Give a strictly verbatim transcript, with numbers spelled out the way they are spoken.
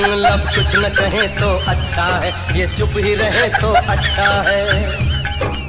लब कुछ न कहे तो अच्छा है, ये चुप ही रहे तो अच्छा है।